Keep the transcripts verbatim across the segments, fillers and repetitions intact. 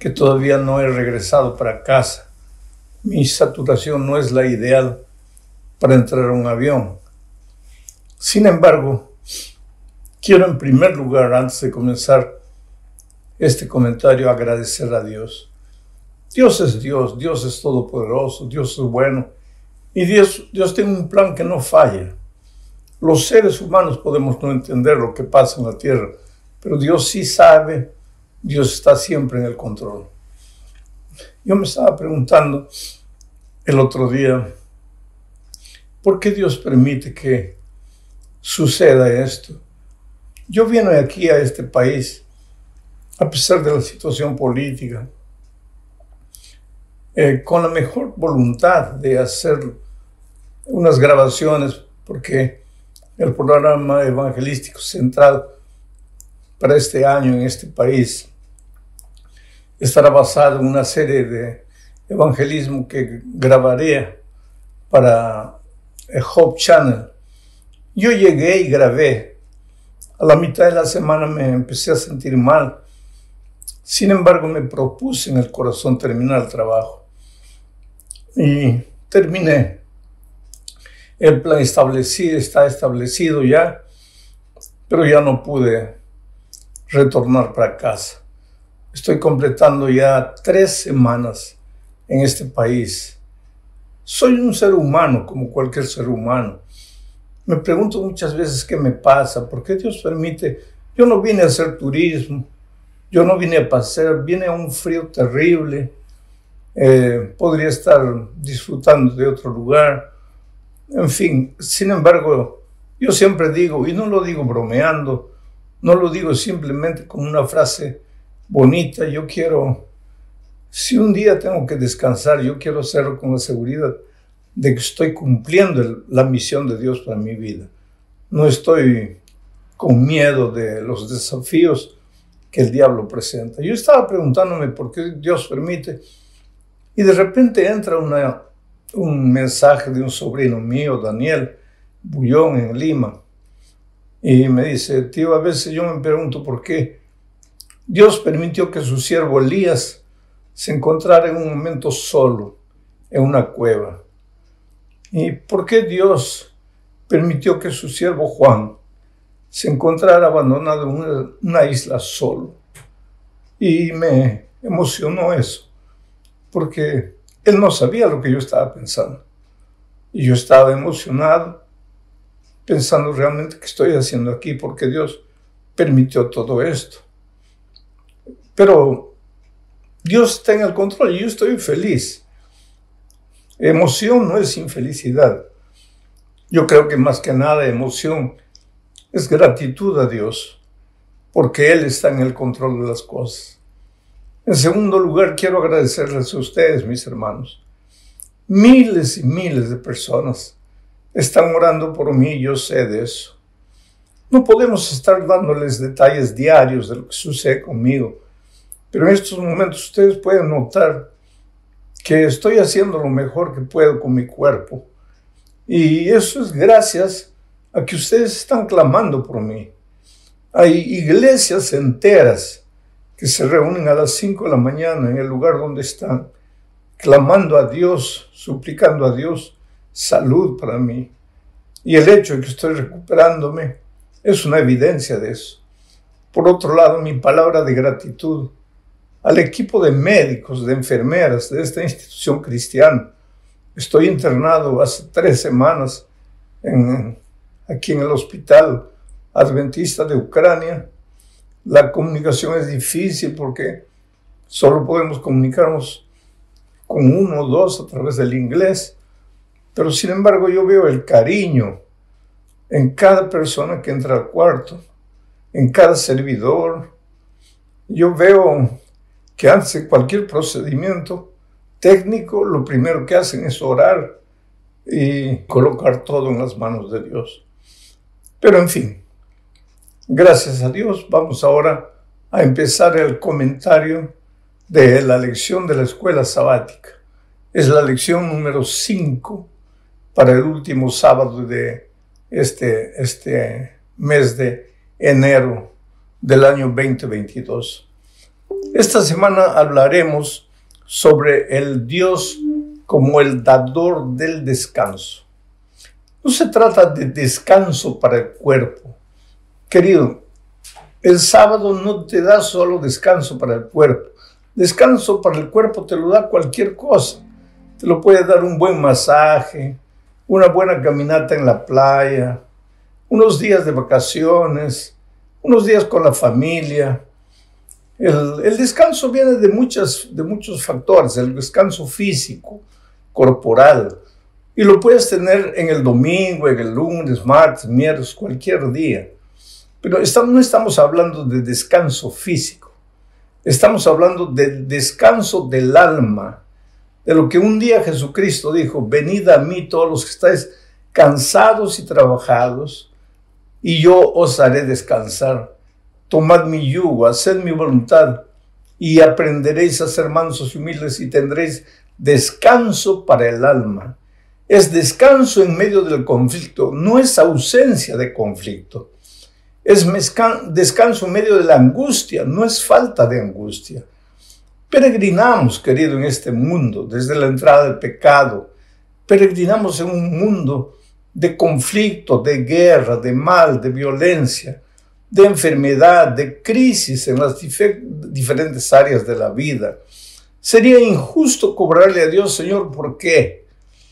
que todavía no he regresado para casa. Mi saturación no es la ideal para entrar a un avión. Sin embargo, quiero en primer lugar, antes de comenzar este comentario, agradecer a Dios. Dios es Dios, Dios es todopoderoso, Dios es bueno y Dios, Dios tiene un plan que no falla. Los seres humanos podemos no entender lo que pasa en la tierra, pero Dios sí sabe, Dios está siempre en el control. Yo me estaba preguntando el otro día, ¿por qué Dios permite que suceda esto? Yo vine aquí a este país, a pesar de la situación política, eh, con la mejor voluntad de hacer unas grabaciones, porque el programa evangelístico central para este año en este país estará basado en una serie de evangelismo que grabaré para el Hope Channel. Yo llegué y grabé. A la mitad de la semana me empecé a sentir mal. Sin embargo, me propuse en el corazón terminar el trabajo. Y terminé. El plan establecido está establecido ya, pero ya no pude retornar para casa. Estoy completando ya tres semanas en este país. Soy un ser humano como cualquier ser humano. Me pregunto muchas veces qué me pasa, por qué Dios permite. Yo no vine a hacer turismo, yo no vine a pasear, vine a un frío terrible. Eh, podría estar disfrutando de otro lugar. En fin, sin embargo, yo siempre digo, y no lo digo bromeando, no lo digo simplemente como una frase bonita, yo quiero, si un día tengo que descansar, yo quiero hacerlo con la seguridad de que estoy cumpliendo el, la misión de Dios para mi vida. No estoy con miedo de los desafíos que el diablo presenta. Yo estaba preguntándome por qué Dios permite, y de repente entra una, un mensaje de un sobrino mío, Daniel Bullón, en Lima, y me dice, tío, a veces yo me pregunto por qué Dios permitió que su siervo Elías se encontrara en un momento solo en una cueva. ¿Y por qué Dios permitió que su siervo Juan se encontrara abandonado en una, una isla solo? Y me emocionó eso, porque él no sabía lo que yo estaba pensando. Y yo estaba emocionado, pensando realmente qué estoy haciendo aquí, porque Dios permitió todo esto. Pero Dios está en el control y yo estoy feliz. Emoción no es infelicidad. Yo creo que más que nada emoción es gratitud a Dios, porque Él está en el control de las cosas. En segundo lugar, quiero agradecerles a ustedes, mis hermanos. Miles y miles de personas están orando por mí, yo sé de eso. No podemos estar dándoles detalles diarios de lo que sucede conmigo, pero en estos momentos ustedes pueden notar que estoy haciendo lo mejor que puedo con mi cuerpo. Y eso es gracias a que ustedes están clamando por mí. Hay iglesias enteras que se reúnen a las cinco de la mañana en el lugar donde están, clamando a Dios, suplicando a Dios salud para mí. Y el hecho de que estoy recuperándome es una evidencia de eso. Por otro lado, mi palabra de gratitud al equipo de médicos, de enfermeras de esta institución cristiana. Estoy internado hace tres semanas en, aquí en el hospital adventista de Ucrania. La comunicación es difícil porque solo podemos comunicarnos con uno o dos a través del inglés, pero sin embargo yo veo el cariño en cada persona que entra al cuarto, en cada servidor. Yo veo que antes de cualquier procedimiento técnico, lo primero que hacen es orar y colocar todo en las manos de Dios. Pero en fin, gracias a Dios, vamos ahora a empezar el comentario de la lección de la escuela sabática. Es la lección número cinco para el último sábado de este, este mes de enero del año veinte veintidós. Esta semana hablaremos sobre el Dios como el dador del descanso. No se trata de descanso para el cuerpo. Querido, el sábado no te da solo descanso para el cuerpo. Descanso para el cuerpo te lo da cualquier cosa. Te lo puede dar un buen masaje, una buena caminata en la playa, unos días de vacaciones, unos días con la familia. El, el descanso viene de, muchas, de muchos factores, el descanso físico, corporal, y lo puedes tener en el domingo, en el lunes, martes, miércoles, cualquier día. Pero estamos, no estamos hablando de descanso físico, estamos hablando de descanso del alma, de lo que un día Jesucristo dijo: venid a mí todos los que estáis cansados y trabajados, y yo os haré descansar. Tomad mi yugo, haced mi voluntad, y aprenderéis a ser mansos y humildes, y tendréis descanso para el alma. Es descanso en medio del conflicto, no es ausencia de conflicto. Es descanso en medio de la angustia, no es falta de angustia. Peregrinamos, querido, en este mundo, desde la entrada del pecado. Peregrinamos en un mundo de conflicto, de guerra, de mal, de violencia, de enfermedad, de crisis en las diferentes áreas de la vida. Sería injusto cobrarle a Dios: Señor, ¿por qué?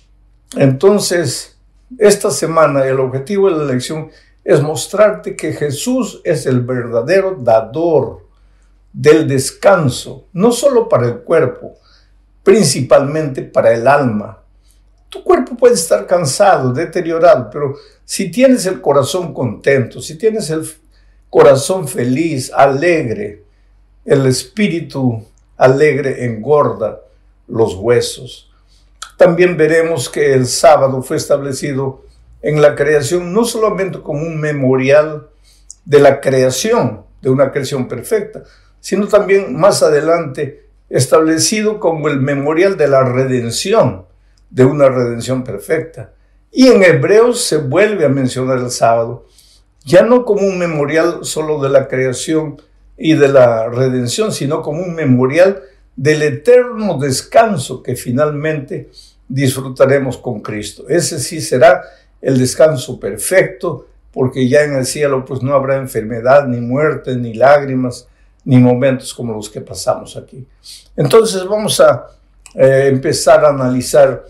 Entonces, esta semana el objetivo de la lección es mostrarte que Jesús es el verdadero dador del descanso, no solo para el cuerpo, principalmente para el alma. Tu cuerpo puede estar cansado, deteriorado, pero si tienes el corazón contento, si tienes el corazón feliz, alegre, el espíritu alegre engorda los huesos. También veremos que el sábado fue establecido en la creación no solamente como un memorial de la creación, de una creación perfecta, sino también más adelante establecido como el memorial de la redención, de una redención perfecta. Y en Hebreos se vuelve a mencionar el sábado, ya no como un memorial solo de la creación y de la redención, sino como un memorial del eterno descanso que finalmente disfrutaremos con Cristo. Ese sí será el descanso perfecto, porque ya en el cielo pues no habrá enfermedad, ni muerte, ni lágrimas, ni momentos como los que pasamos aquí. Entonces vamos a eh, empezar a analizar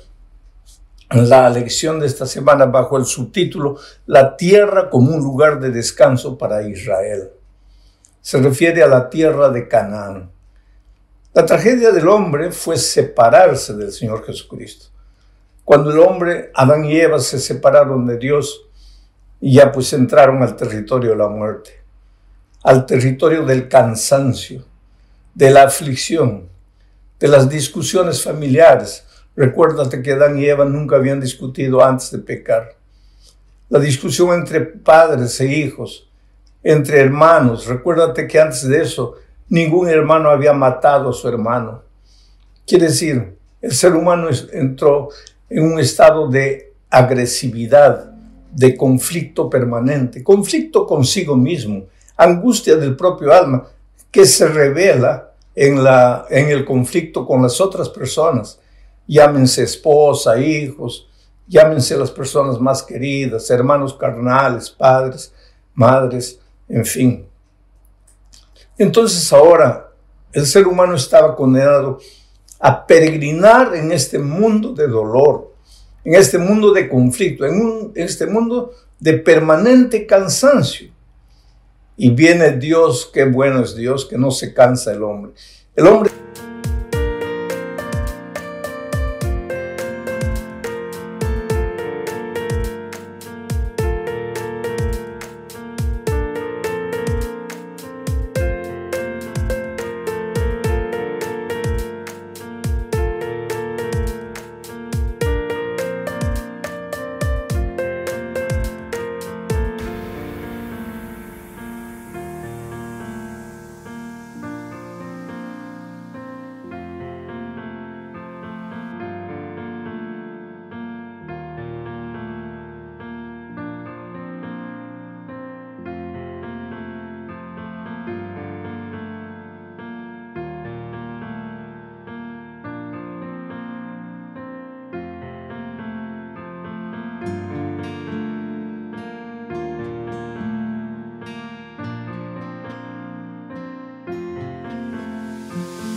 la lección de esta semana bajo el subtítulo La tierra como un lugar de descanso para Israel. Se refiere a la tierra de Canaán. La tragedia del hombre fue separarse del Señor Jesucristo. Cuando el hombre, Adán y Eva, se separaron de Dios y ya pues entraron al territorio de la muerte, al territorio del cansancio, de la aflicción, de las discusiones familiares. Recuérdate que Adán y Eva nunca habían discutido antes de pecar. La discusión entre padres e hijos, entre hermanos. Recuérdate que antes de eso ningún hermano había matado a su hermano. Quiere decir, el ser humano entró en un estado de agresividad, de conflicto permanente, conflicto consigo mismo, angustia del propio alma que se revela en, la, en el conflicto con las otras personas. Llámense esposa, hijos, llámense las personas más queridas, hermanos carnales, padres, madres, en fin. Entonces ahora el ser humano estaba condenado a peregrinar en este mundo de dolor, en este mundo de conflicto, en, un, en este mundo de permanente cansancio. Y viene Dios, qué bueno es Dios, que no se cansa el hombre. El hombre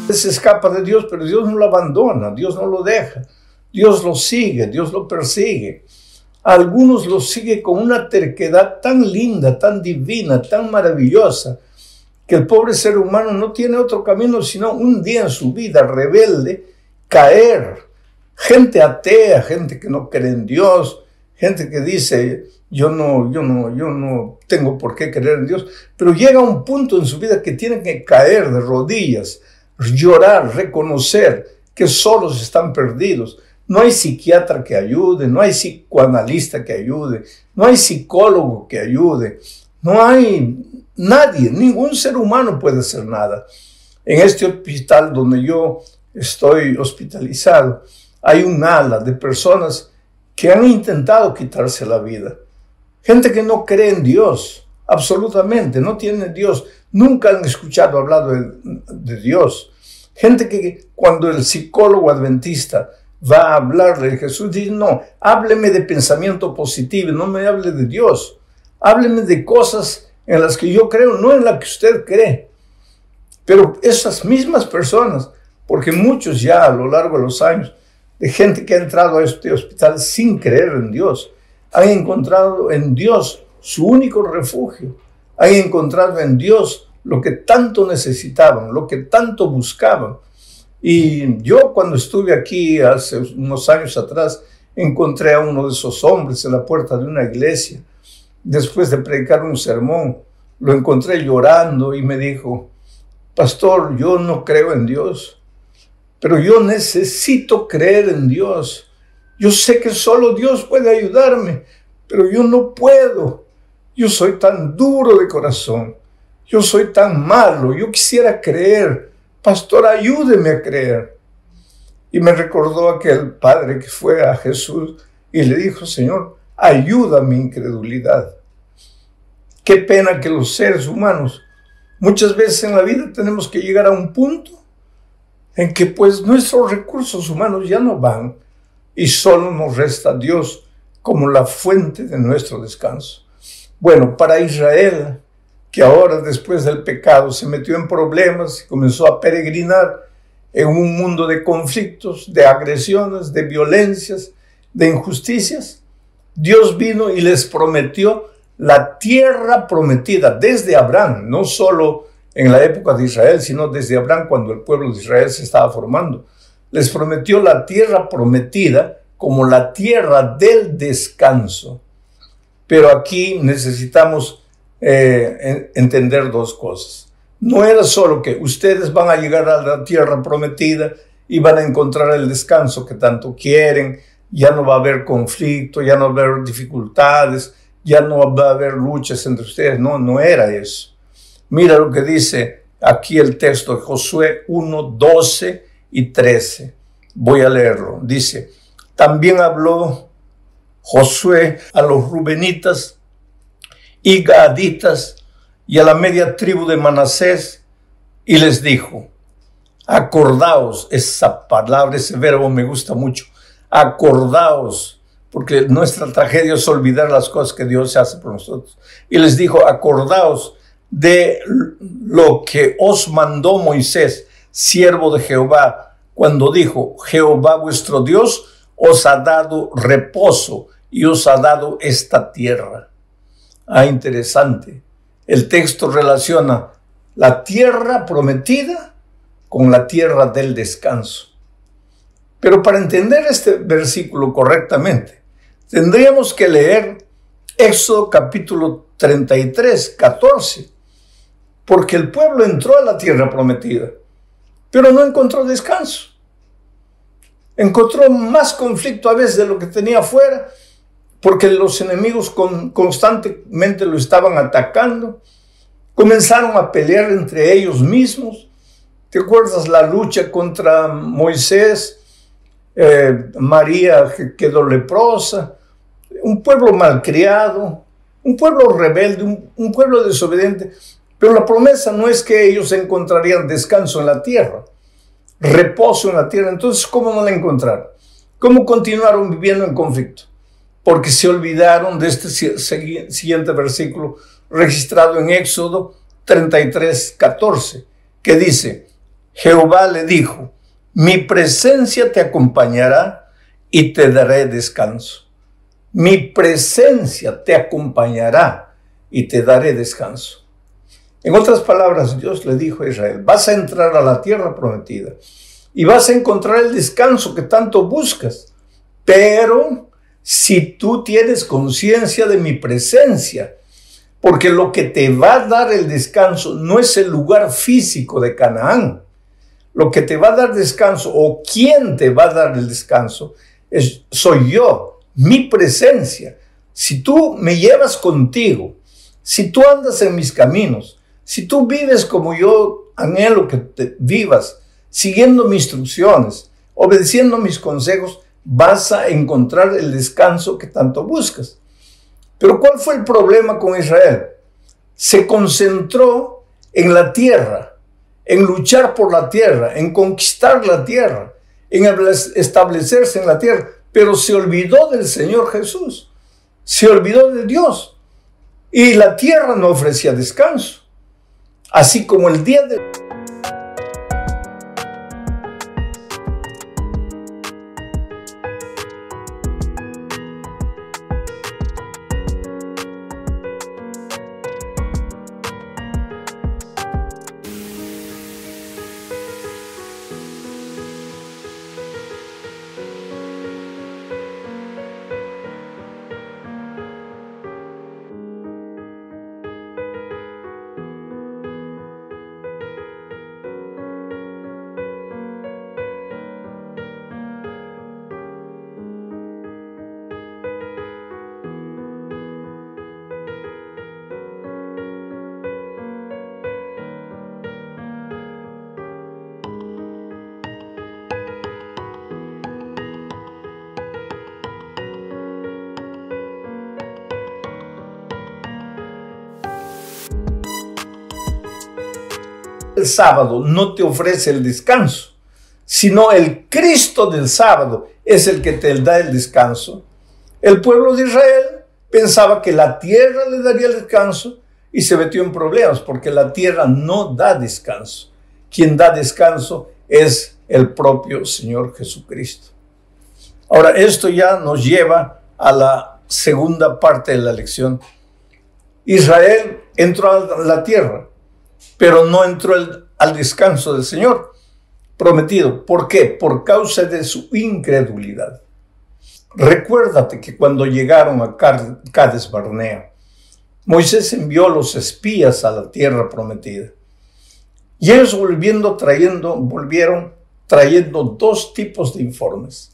Se escapa de Dios, pero Dios no lo abandona, Dios no lo deja. Dios lo sigue, Dios lo persigue. A algunos lo sigue con una terquedad tan linda, tan divina, tan maravillosa, que el pobre ser humano no tiene otro camino sino un día en su vida rebelde, caer. Gente atea, gente que no cree en Dios, gente que dice, yo no, yo no, yo no tengo por qué creer en Dios, pero llega un punto en su vida que tienen que caer de rodillas, llorar, reconocer que solos están perdidos. No hay psiquiatra que ayude, no hay psicoanalista que ayude, no hay psicólogo que ayude, no hay nadie, ningún ser humano puede hacer nada. En este hospital donde yo estoy hospitalizado, hay un ala de personas que han intentado quitarse la vida. Gente que no cree en Dios, absolutamente, no tiene Dios, nunca han escuchado hablar de, de Dios. Gente que cuando el psicólogo adventista va a hablarle de Jesús, dice, no, hábleme de pensamiento positivo, no me hable de Dios. Hábleme de cosas en las que yo creo, no en las que usted cree. Pero esas mismas personas, porque muchos ya a lo largo de los años, de gente que ha entrado a este hospital sin creer en Dios, han encontrado en Dios su único refugio. Han encontrado en Dios lo que tanto necesitaban, lo que tanto buscaban. Y yo cuando estuve aquí hace unos años atrás, encontré a uno de esos hombres en la puerta de una iglesia. Después de predicar un sermón, lo encontré llorando y me dijo, pastor, yo no creo en Dios, pero yo necesito creer en Dios. Yo sé que solo Dios puede ayudarme, pero yo no puedo. Yo soy tan duro de corazón. Yo soy tan malo. Yo quisiera creer. Pastor, ayúdeme a creer. Y me recordó aquel padre que fue a Jesús y le dijo, Señor, ayuda a mi incredulidad. Qué pena que los seres humanos, muchas veces en la vida tenemos que llegar a un punto en que pues nuestros recursos humanos ya no van y solo nos resta Dios como la fuente de nuestro descanso. Bueno, para Israel, que ahora después del pecado se metió en problemas y comenzó a peregrinar en un mundo de conflictos, de agresiones, de violencias, de injusticias, Dios vino y les prometió la tierra prometida desde Abraham, no solo en la época de Israel, sino desde Abraham cuando el pueblo de Israel se estaba formando. Les prometió la tierra prometida como la tierra del descanso. Pero aquí necesitamos eh, entender dos cosas. No era solo que ustedes van a llegar a la tierra prometida y van a encontrar el descanso que tanto quieren, ya no va a haber conflicto, ya no va a haber dificultades, ya no va a haber luchas entre ustedes. No, no era eso. Mira lo que dice aquí el texto de Josué uno, doce y trece. Voy a leerlo. Dice, también habló Josué a los rubenitas y gaditas y a la media tribu de Manasés y les dijo, acordaos, esa palabra, ese verbo me gusta mucho, acordaos, porque nuestra tragedia es olvidar las cosas que Dios hace por nosotros. Y les dijo, acordaos de lo que os mandó Moisés, siervo de Jehová, cuando dijo, Jehová vuestro Dios os ha dado reposo y os ha dado esta tierra. Ah, interesante. El texto relaciona la tierra prometida con la tierra del descanso. Pero para entender este versículo correctamente, tendríamos que leer Éxodo capítulo treinta y tres, catorce, porque el pueblo entró a la tierra prometida, pero no encontró descanso. Encontró más conflicto a veces de lo que tenía afuera, porque los enemigos con, constantemente lo estaban atacando. Comenzaron a pelear entre ellos mismos. ¿Te acuerdas la lucha contra Moisés? Eh, María que quedó leprosa. Un pueblo malcriado, un pueblo rebelde, un, un pueblo desobediente. Pero la promesa no es que ellos encontrarían descanso en la tierra, reposo en la tierra. Entonces, ¿cómo no la encontraron? ¿Cómo continuaron viviendo en conflicto? Porque se olvidaron de este siguiente versículo registrado en Éxodo treinta y tres, catorce, que dice, Jehová le dijo: mi presencia te acompañará y te daré descanso. Mi presencia te acompañará y te daré descanso. En otras palabras, Dios le dijo a Israel: vas a entrar a la tierra prometida y vas a encontrar el descanso que tanto buscas, pero si tú tienes conciencia de mi presencia, porque lo que te va a dar el descanso no es el lugar físico de Canaán. Lo que te va a dar descanso, o quién te va a dar el descanso, es, soy yo, mi presencia. Si tú me llevas contigo, si tú andas en mis caminos, si tú vives como yo anhelo que te vivas, siguiendo mis instrucciones, obedeciendo mis consejos, vas a encontrar el descanso que tanto buscas. Pero ¿cuál fue el problema con Israel? Se concentró en la tierra, en luchar por la tierra, en conquistar la tierra, en establecerse en la tierra, pero se olvidó del Señor Jesús, se olvidó de Dios, y la tierra no ofrecía descanso. Así como el día de... El sábado no te ofrece el descanso, sino el Cristo del sábado es el que te da el descanso. El pueblo de Israel pensaba que la tierra le daría el descanso y se metió en problemas porque la tierra no da descanso. Quien da descanso es el propio Señor Jesucristo. Ahora, esto ya nos lleva a la segunda parte de la lección. Israel entró a la tierra, pero no entró el, al descanso del Señor prometido. ¿Por qué? Por causa de su incredulidad. Recuérdate que cuando llegaron a Cades Barnea, Moisés envió los espías a la tierra prometida. Y ellos volviendo, trayendo, volvieron trayendo dos tipos de informes.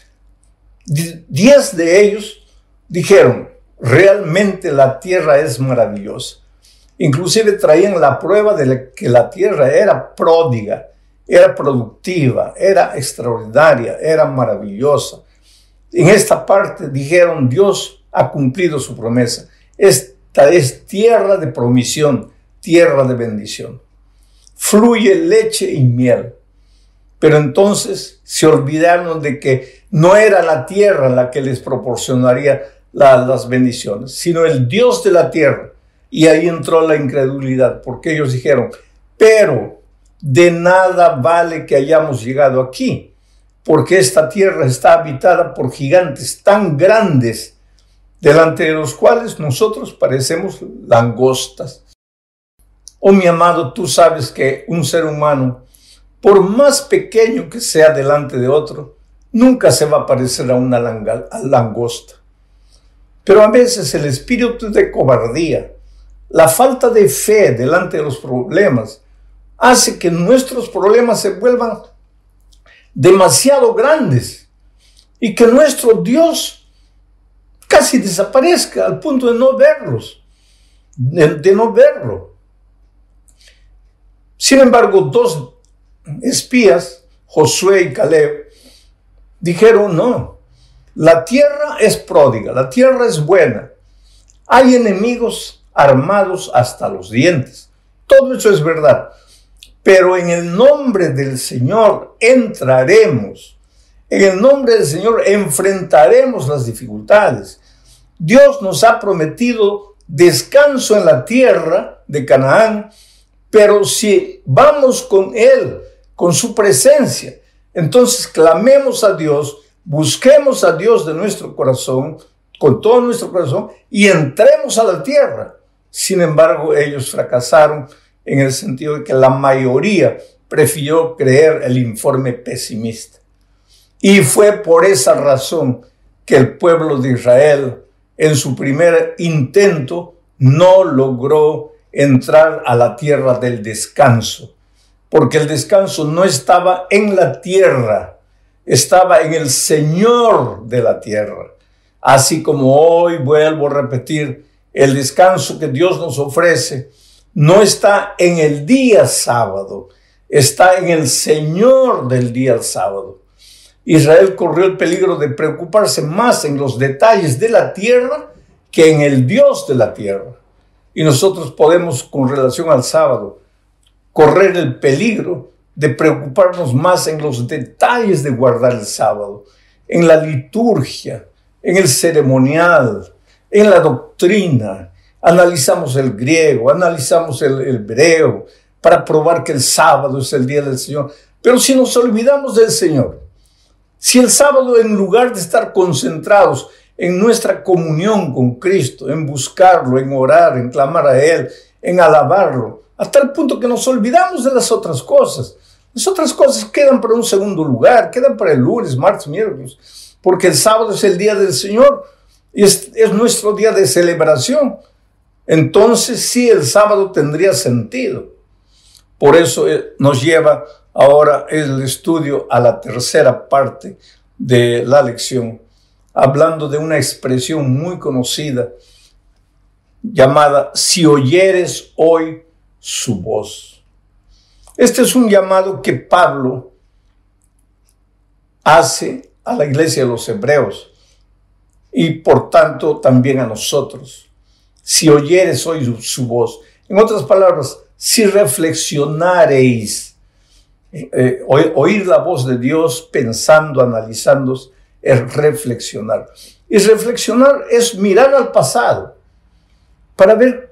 Diez de ellos dijeron: realmente la tierra es maravillosa. Inclusive traían la prueba de que la tierra era pródiga, era productiva, era extraordinaria, era maravillosa. En esta parte dijeron: Dios ha cumplido su promesa. Esta es tierra de promisión, tierra de bendición. Fluye leche y miel. Pero entonces se olvidaron de que no era la tierra la que les proporcionaría la, las bendiciones, sino el Dios de la tierra. Y ahí entró la incredulidad, porque ellos dijeron: pero de nada vale que hayamos llegado aquí, porque esta tierra está habitada por gigantes tan grandes, delante de los cuales nosotros parecemos langostas. Oh, mi amado, tú sabes que un ser humano, por más pequeño que sea delante de otro, nunca se va a parecer a una langosta. Pero a veces el espíritu de cobardía, la falta de fe delante de los problemas, hace que nuestros problemas se vuelvan demasiado grandes y que nuestro Dios casi desaparezca al punto de no verlos, de, de no verlo. Sin embargo, dos espías, Josué y Caleb, dijeron: no, la tierra es pródiga, la tierra es buena, hay enemigos armados hasta los dientes. Todo eso es verdad. Pero en el nombre del Señor entraremos. En el nombre del Señor enfrentaremos las dificultades. Dios nos ha prometido descanso en la tierra de Canaán, pero si vamos con Él, con su presencia. Entonces clamemos a Dios, busquemos a Dios de nuestro corazón, con todo nuestro corazón, y entremos a la tierra. Sin embargo, ellos fracasaron en el sentido de que la mayoría prefirió creer el informe pesimista. Y fue por esa razón que el pueblo de Israel, en su primer intento, no logró entrar a la tierra del descanso, porque el descanso no estaba en la tierra, estaba en el Señor de la tierra. Así como hoy vuelvo a repetir, el descanso que Dios nos ofrece no está en el día sábado, está en el Señor del día sábado. Israel corrió el peligro de preocuparse más en los detalles de la tierra que en el Dios de la tierra. Y nosotros podemos, con relación al sábado, correr el peligro de preocuparnos más en los detalles de guardar el sábado, en la liturgia, en el ceremonial, en la doctrina. Analizamos el griego, analizamos el hebreo para probar que el sábado es el día del Señor. Pero si nos olvidamos del Señor, si el sábado, en lugar de estar concentrados en nuestra comunión con Cristo, en buscarlo, en orar, en clamar a Él, en alabarlo, hasta el punto que nos olvidamos de las otras cosas. Las otras cosas quedan para un segundo lugar, quedan para el lunes, martes, miércoles, porque el sábado es el día del Señor y es, es nuestro día de celebración. Entonces sí, el sábado tendría sentido. Por eso eh, nos lleva ahora el estudio a la tercera parte de la lección, hablando de una expresión muy conocida llamada "si oyeres hoy su voz". Este es un llamado que Pablo hace a la iglesia de los hebreos y por tanto también a nosotros. Si oyeres hoy su, su voz. En otras palabras, si reflexionareis. Eh, oír la voz de Dios pensando, analizando, es reflexionar. Y reflexionar es mirar al pasado para ver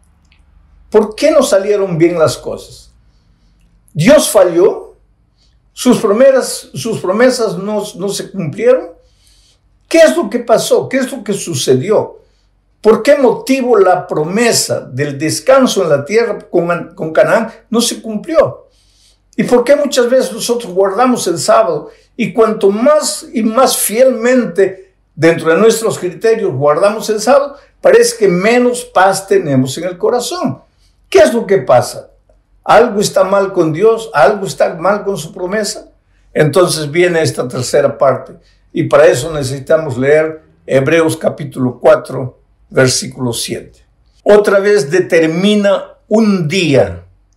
por qué no salieron bien las cosas. Dios falló, sus promesas, sus promesas no, no se cumplieron. ¿Qué es lo que pasó? ¿Qué es lo que sucedió? ¿Por qué motivo la promesa del descanso en la tierra con, con Canaán no se cumplió? ¿Y por qué muchas veces nosotros guardamos el sábado y cuanto más y más fielmente dentro de nuestros criterios guardamos el sábado, parece que menos paz tenemos en el corazón? ¿Qué es lo que pasa? ¿Algo está mal con Dios? ¿Algo está mal con su promesa? Entonces viene esta tercera parte y para eso necesitamos leer Hebreos capítulo cuatro, versículo siete. Otra vez determina un día.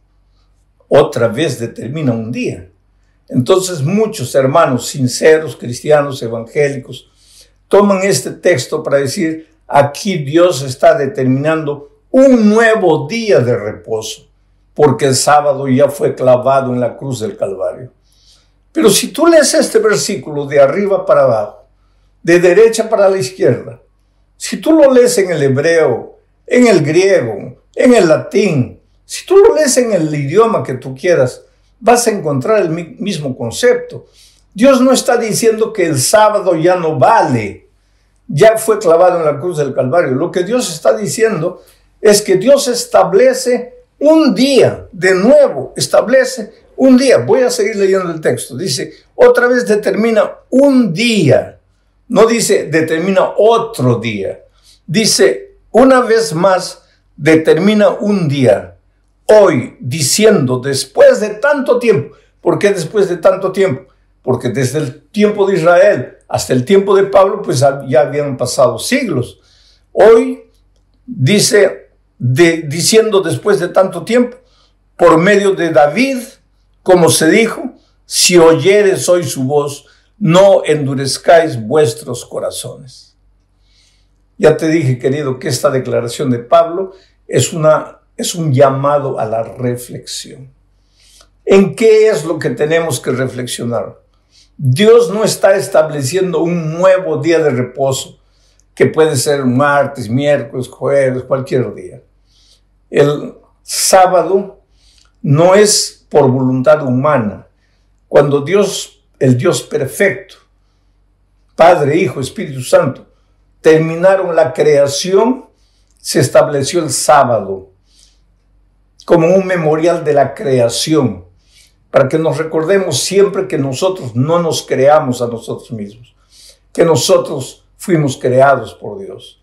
Otra vez determina un día. Entonces muchos hermanos sinceros, cristianos, evangélicos, toman este texto para decir, aquí Dios está determinando un nuevo día de reposo, porque el sábado ya fue clavado en la cruz del Calvario. Pero si tú lees este versículo de arriba para abajo, de derecha para la izquierda, si tú lo lees en el hebreo, en el griego, en el latín, si tú lo lees en el idioma que tú quieras, vas a encontrar el mismo concepto. Dios no está diciendo que el sábado ya no vale, ya fue clavado en la cruz del Calvario. Lo que Dios está diciendo es que Dios establece un día, de nuevo, establece un día. Voy a seguir leyendo el texto. Dice, otra vez determina un día. No dice determina otro día. Dice, una vez más, determina un día. Hoy, diciendo, después de tanto tiempo. ¿Por qué después de tanto tiempo? Porque desde el tiempo de Israel hasta el tiempo de Pablo, pues ya habían pasado siglos. Hoy, dice, de, diciendo después de tanto tiempo, por medio de David, como se dijo, si oyeres hoy su voz, no endurezcáis vuestros corazones. Ya te dije, querido, que esta declaración de Pablo es una Es un llamado a la reflexión. ¿En qué es lo que tenemos que reflexionar? Dios no está estableciendo un nuevo día de reposo, que puede ser martes, miércoles, jueves, cualquier día. El sábado no es por voluntad humana, cuando Dios, el Dios perfecto, Padre, Hijo, Espíritu Santo, terminaron la creación, se estableció el sábado como un memorial de la creación, para que nos recordemos siempre que nosotros no nos creamos a nosotros mismos, que nosotros fuimos creados por Dios.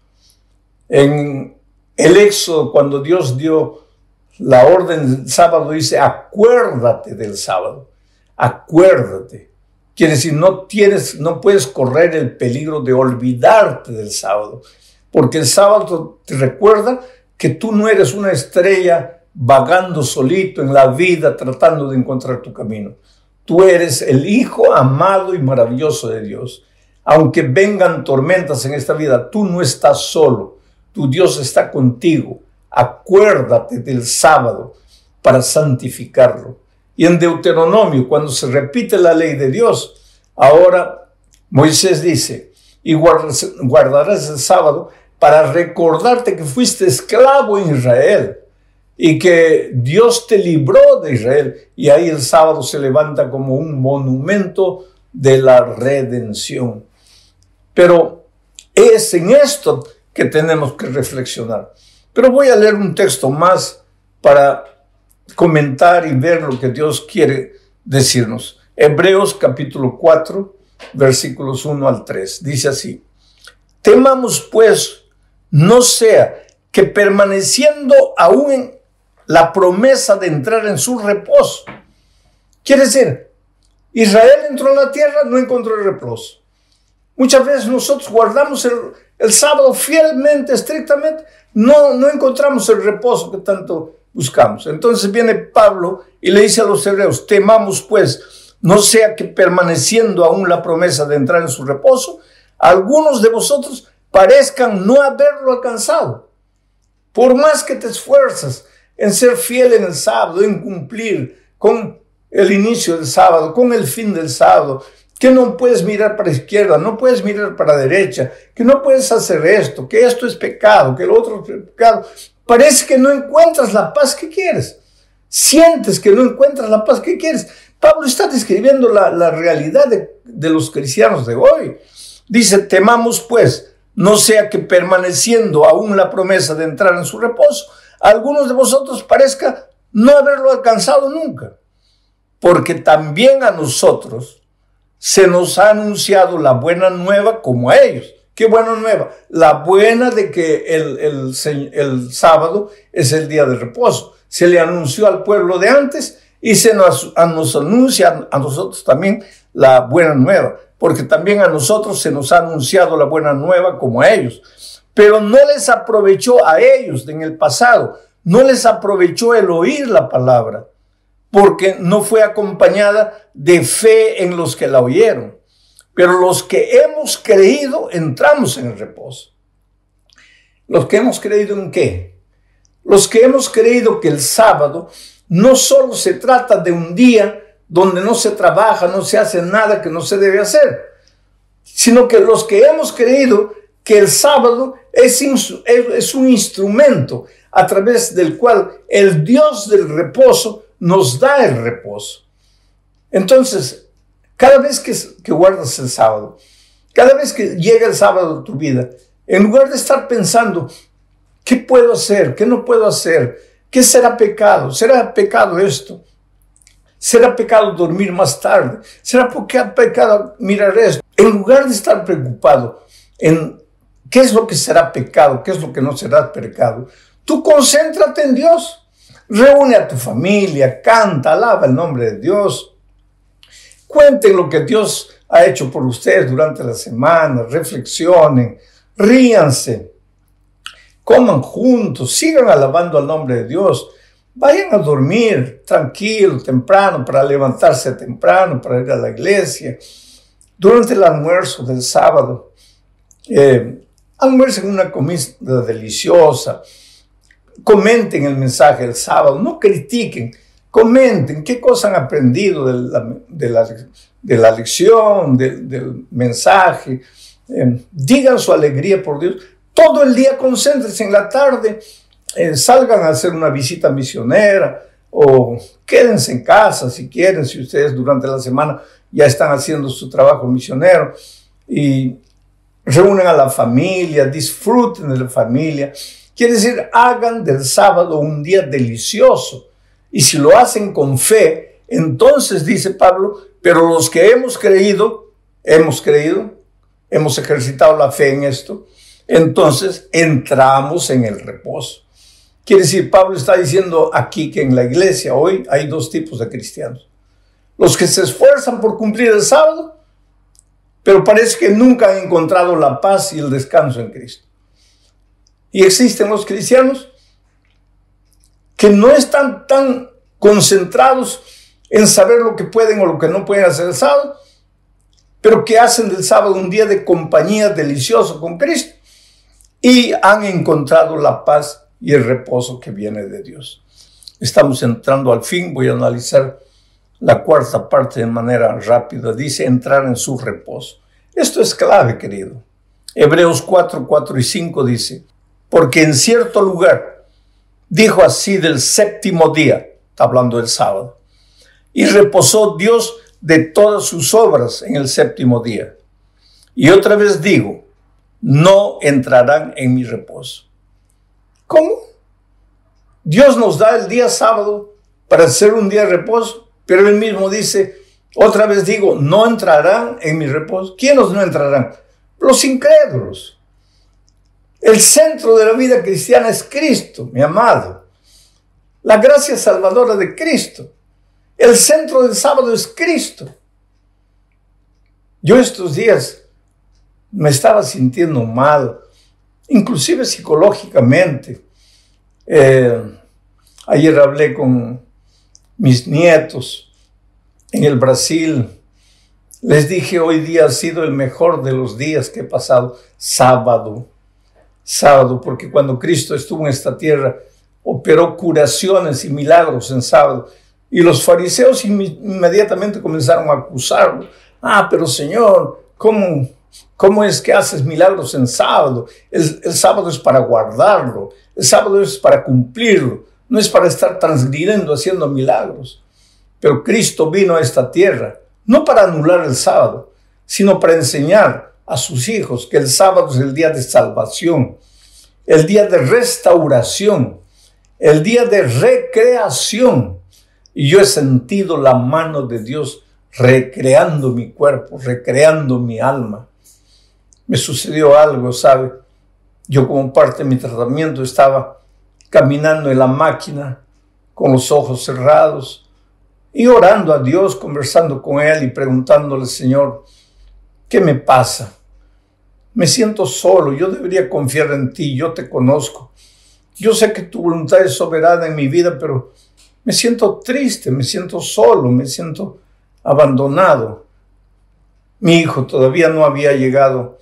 En el Éxodo, cuando Dios dio la orden del sábado, dice, acuérdate del sábado, acuérdate. Quiere decir, no tienes, no puedes correr el peligro de olvidarte del sábado, porque el sábado te recuerda que tú no eres una estrella vagando solito en la vida tratando de encontrar tu camino. Tú eres el Hijo amado y maravilloso de Dios. Aunque vengan tormentas en esta vida, tú no estás solo. Tu Dios está contigo. Acuérdate del sábado para santificarlo. Y en Deuteronomio, cuando se repite la ley de Dios, ahora Moisés dice, y guardarás el sábado para recordarte que fuiste esclavo en Israel y que Dios te libró de Israel. Y ahí el sábado se levanta como un monumento de la redención. Pero es en esto que tenemos que reflexionar. Pero voy a leer un texto más para comentar y ver lo que Dios quiere decirnos. Hebreos capítulo cuatro, versículos uno al tres. Dice así: temamos pues, no sea que permaneciendo aún en la promesa de entrar en su reposo. Quiere decir, Israel entró a la tierra, no encontró el reposo. Muchas veces nosotros guardamos el, el sábado fielmente, estrictamente, no, no encontramos el reposo que tanto buscamos. Entonces viene Pablo y le dice a los hebreos, temamos pues, no sea que permaneciendo aún la promesa de entrar en su reposo, algunos de vosotros parezcan no haberlo alcanzado. Por más que te esfuerzas en ser fiel en el sábado, en cumplir con el inicio del sábado, con el fin del sábado, que no puedes mirar para la izquierda, no puedes mirar para la derecha, que no puedes hacer esto, que esto es pecado, que lo otro es pecado. Parece que no encuentras la paz que quieres. Sientes que no encuentras la paz que quieres. Pablo está describiendo la, la realidad de, de los cristianos de hoy. Dice, temamos pues, no sea que permaneciendo aún la promesa de entrar en su reposo, a algunos de vosotros parezca no haberlo alcanzado nunca. Porque también a nosotros se nos ha anunciado la buena nueva como a ellos. ¿Qué buena nueva? La buena de que el, el, el sábado es el día de reposo. Se le anunció al pueblo de antes y se nos, a, nos anuncia a nosotros también la buena nueva. Porque también a nosotros se nos ha anunciado la buena nueva como a ellos. Pero no les aprovechó a ellos en el pasado. No les aprovechó el oír la palabra. Porque no fue acompañada de fe en los que la oyeron. Pero los que hemos creído, entramos en el reposo. ¿Los que hemos creído en qué? Los que hemos creído que el sábado no solo se trata de un día donde no se trabaja, no se hace nada que no se debe hacer, sino que los que hemos creído que el sábado es, es un instrumento a través del cual el Dios del reposo nos da el reposo. Entonces, cada vez que, que guardas el sábado, cada vez que llega el sábado a tu vida, en lugar de estar pensando, ¿qué puedo hacer? ¿Qué no puedo hacer? ¿Qué será pecado? ¿Será pecado esto? ¿Será pecado dormir más tarde? ¿Será pecado mirar esto? En lugar de estar preocupado en qué es lo que será pecado, qué es lo que no será pecado, tú concéntrate en Dios. Reúne a tu familia, canta, alaba el nombre de Dios. Cuenten lo que Dios ha hecho por ustedes durante la semana, reflexionen, ríanse, coman juntos, sigan alabando al nombre de Dios. Vayan a dormir tranquilo, temprano, para levantarse temprano, para ir a la iglesia. Durante el almuerzo del sábado, eh, almuercen una comida deliciosa. Comenten el mensaje del sábado, no critiquen, comenten qué cosas han aprendido de la, de la, de la lección, de, del mensaje. Eh, digan su alegría por Dios. Todo el día concéntrense en la tarde. Eh, salgan a hacer una visita misionera, o quédense en casa si quieren, si ustedes durante la semana ya están haciendo su trabajo misionero y reúnen a la familia, disfruten de la familia. Quiere decir, hagan del sábado un día delicioso. Y si lo hacen con fe, entonces dice Pablo, pero los que hemos creído, hemos creído, hemos ejercitado la fe en esto, entonces entramos en el reposo. Quiere decir, Pablo está diciendo aquí que en la iglesia hoy hay dos tipos de cristianos. Los que se esfuerzan por cumplir el sábado, pero parece que nunca han encontrado la paz y el descanso en Cristo. Y existen los cristianos que no están tan concentrados en saber lo que pueden o lo que no pueden hacer el sábado, pero que hacen del sábado un día de compañía delicioso con Cristo y han encontrado la paz y el reposo que viene de Dios. Estamos entrando al fin, voy a analizar la cuarta parte de manera rápida. Dice entrar en su reposo. Esto es clave, querido. Hebreos cuatro, cuatro y cinco dice, porque en cierto lugar dijo así del séptimo día, está hablando del sábado, y reposó Dios de todas sus obras en el séptimo día. Y otra vez digo, no entrarán en mi reposo. ¿Cómo? Dios nos da el día sábado para hacer un día de reposo, pero él mismo dice, otra vez digo, no entrarán en mi reposo. ¿Quiénes no entrarán? Los incrédulos. El centro de la vida cristiana es Cristo, mi amado. La gracia salvadora de Cristo. El centro del sábado es Cristo. Yo estos días me estaba sintiendo mal, inclusive psicológicamente. Eh, ayer hablé con mis nietos en el Brasil. Les dije, hoy día ha sido el mejor de los días que he pasado. Sábado. Sábado, porque cuando Cristo estuvo en esta tierra, operó curaciones y milagros en sábado. Y los fariseos inmediatamente comenzaron a acusarlo. Ah, pero Señor, ¿cómo, cómo es que haces milagros en sábado? El, el sábado es para guardarlo. El sábado es para cumplirlo. No es para estar transgrediendo, haciendo milagros. Pero Cristo vino a esta tierra, no para anular el sábado, sino para enseñar a sus hijos que el sábado es el día de salvación, el día de restauración, el día de recreación. Y yo he sentido la mano de Dios recreando mi cuerpo, recreando mi alma. Me sucedió algo, ¿sabe? Yo como parte de mi tratamiento estaba caminando en la máquina con los ojos cerrados y orando a Dios, conversando con Él y preguntándole, Señor, ¿qué me pasa? Me siento solo, yo debería confiar en ti, yo te conozco. Yo sé que tu voluntad es soberana en mi vida, pero me siento triste, me siento solo, me siento abandonado. Mi hijo todavía no había llegado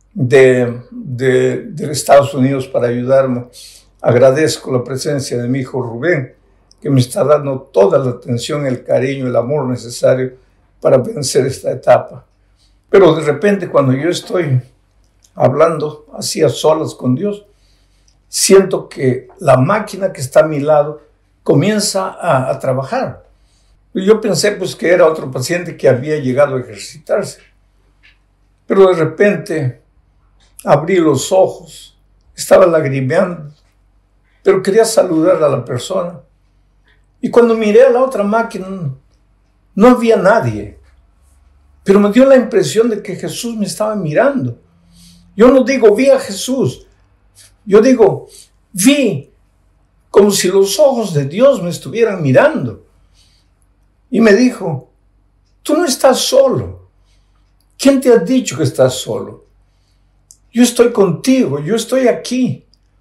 de, de, de Estados Unidos para ayudarme. Agradezco la presencia de mi hijo Rubén, que me está dando toda la atención, el cariño, el amor necesario para vencer esta etapa. Pero de repente cuando yo estoy hablando así a solas con Dios, siento que la máquina que está a mi lado comienza a, a trabajar. Y yo pensé pues que era otro paciente que había llegado a ejercitarse. Pero de repente abrí los ojos, estaba lagrimeando, pero quería saludar a la persona. Y cuando miré a la otra máquina, no había nadie. Pero me dio la impresión de que Jesús me estaba mirando. Yo no digo, vi a Jesús. Yo digo, vi como si los ojos de Dios me estuvieran mirando. Y me dijo, tú no estás solo. ¿Quién te ha dicho que estás solo? Yo estoy contigo, yo estoy aquí.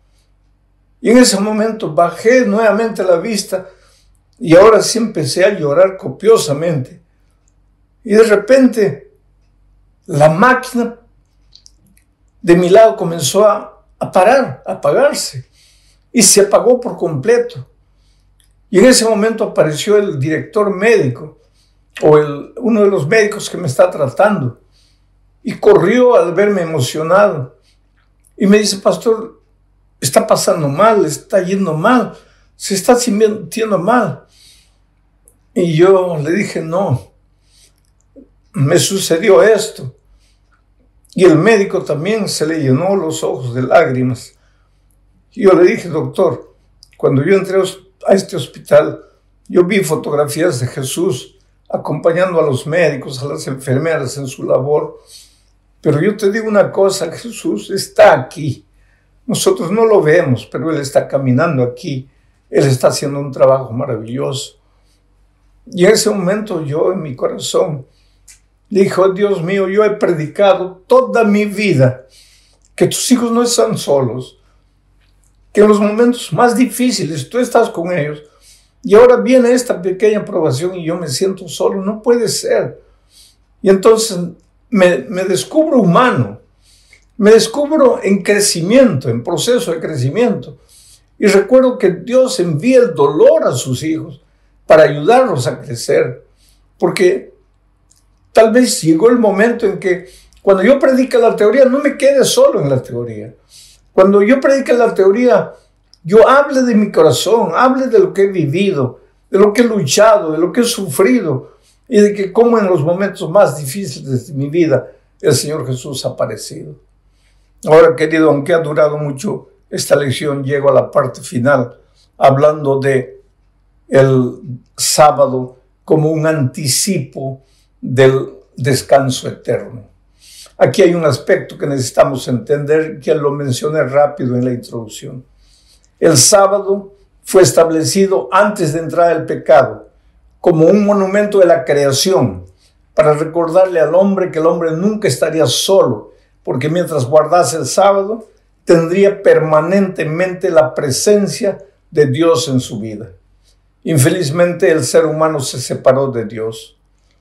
Y en ese momento bajé nuevamente la vista y ahora sí empecé a llorar copiosamente. Y de repente la máquina de mi lado comenzó a, a parar, a apagarse. Y se apagó por completo. Y en ese momento apareció el director médico o el, uno de los médicos que me está tratando. Y corrió al verme emocionado. Y me dice, pastor, está pasando mal, está yendo mal, se está sintiendo mal. Y yo le dije, no, me sucedió esto. Y el médico también se le llenó los ojos de lágrimas. Y yo le dije, doctor, cuando yo entré a este hospital, yo vi fotografías de Jesús acompañando a los médicos, a las enfermeras en su labor. Pero yo te digo una cosa, Jesús está aquí. Nosotros no lo vemos, pero Él está caminando aquí. Él está haciendo un trabajo maravilloso. Y en ese momento yo en mi corazón le dije, oh, Dios mío, yo he predicado toda mi vida que tus hijos no están solos, que en los momentos más difíciles tú estás con ellos. Y ahora viene esta pequeña probación y yo me siento solo. No puede ser. Y entonces me, me descubro humano. Me descubro en crecimiento, en proceso de crecimiento. Y recuerdo que Dios envía el dolor a sus hijos para ayudarlos a crecer. Porque tal vez llegó el momento en que cuando yo predique la teoría, no me quede solo en la teoría. Cuando yo predique la teoría, yo hable de mi corazón, hable de lo que he vivido, de lo que he luchado, de lo que he sufrido y de que cómo en los momentos más difíciles de mi vida el Señor Jesús ha aparecido. Ahora, querido, aunque ha durado mucho esta lección, llego a la parte final hablando de el sábado como un anticipo del descanso eterno. Aquí hay un aspecto que necesitamos entender, que lo mencioné rápido en la introducción. El sábado fue establecido antes de entrar el pecado como un monumento de la creación para recordarle al hombre que el hombre nunca estaría solo, porque mientras guardase el sábado tendría permanentemente la presencia de Dios en su vida. Infelizmente el ser humano se separó de Dios.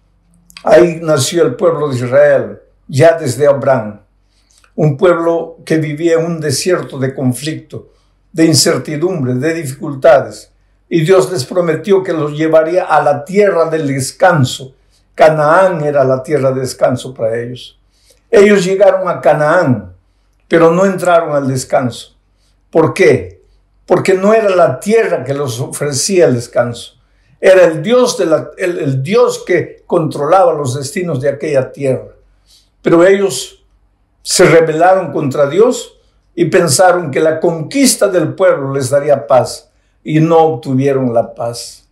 Ahí nació el pueblo de Israel, ya desde Abraham, un pueblo que vivía en un desierto de conflicto, de incertidumbre, de dificultades. Y Dios les prometió que los llevaría a la tierra del descanso. Canaán era la tierra de descanso para ellos. Ellos llegaron a Canaán, pero no entraron al descanso. ¿Por qué? Porque no era la tierra que los ofrecía el descanso. Era el Dios, de la, el, el Dios que controlaba los destinos de aquella tierra. Pero ellos se rebelaron contra Dios y pensaron que la conquista del pueblo les daría paz y no obtuvieron la paz.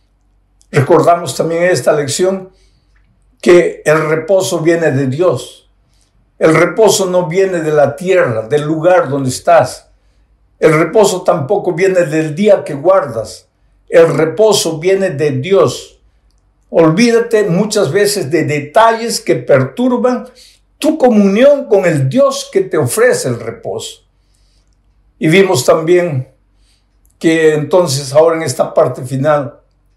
Recordamos también en esta lección que el reposo viene de Dios. El reposo no viene de la tierra, del lugar donde estás. El reposo tampoco viene del día que guardas. El reposo viene de Dios. Olvídate muchas veces de detalles que perturban tu comunión con el Dios que te ofrece el reposo. Y vimos también que entonces ahora en esta parte final,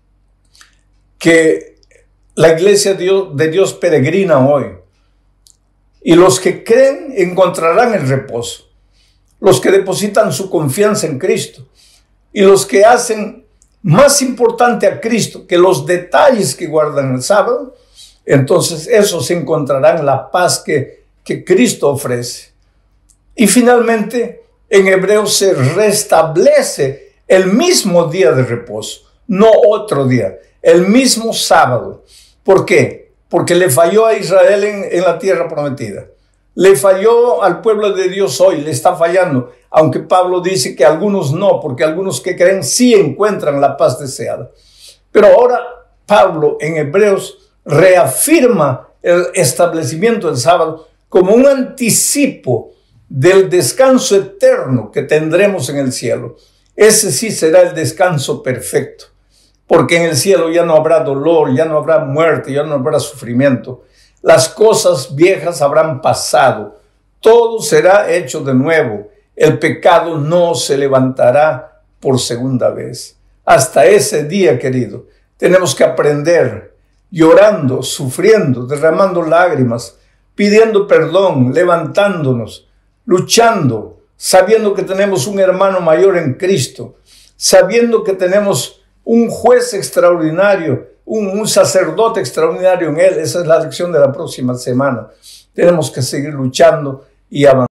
que la iglesia de Dios, de Dios peregrina hoy. Y los que creen encontrarán el reposo. Los que depositan su confianza en Cristo. Y los que hacen más importante a Cristo que los detalles que guardan el sábado, entonces esos encontrarán la paz que, que Cristo ofrece. Y finalmente, en Hebreos se restablece el mismo día de reposo, no otro día, el mismo sábado. ¿Por qué? Porque le falló a Israel en, en la tierra prometida. Le falló al pueblo de Dios hoy, le está fallando. Aunque Pablo dice que algunos no, porque algunos que creen sí encuentran la paz deseada. Pero ahora Pablo en Hebreos reafirma el establecimiento del sábado como un anticipo del descanso eterno que tendremos en el cielo. Ese sí será el descanso perfecto, porque en el cielo ya no habrá dolor, ya no habrá muerte, ya no habrá sufrimiento. Las cosas viejas habrán pasado, todo será hecho de nuevo. El pecado no se levantará por segunda vez. Hasta ese día, querido, tenemos que aprender llorando, sufriendo, derramando lágrimas, pidiendo perdón, levantándonos, luchando, sabiendo que tenemos un hermano mayor en Cristo, sabiendo que tenemos un juez extraordinario, un, un sacerdote extraordinario en Él. Esa es la lección de la próxima semana. Tenemos que seguir luchando y avanzando.